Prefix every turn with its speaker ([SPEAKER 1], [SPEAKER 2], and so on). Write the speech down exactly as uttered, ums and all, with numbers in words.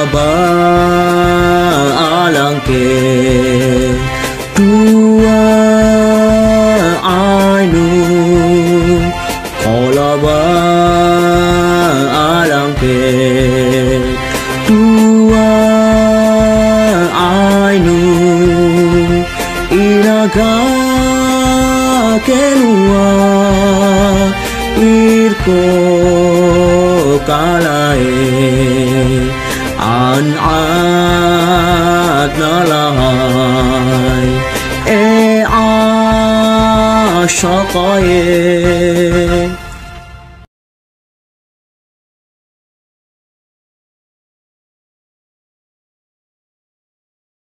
[SPEAKER 1] ba alang ke tua ainu kola ba alang ke tua ainu inaga kelua irko kalae an ad nalai e ashaqae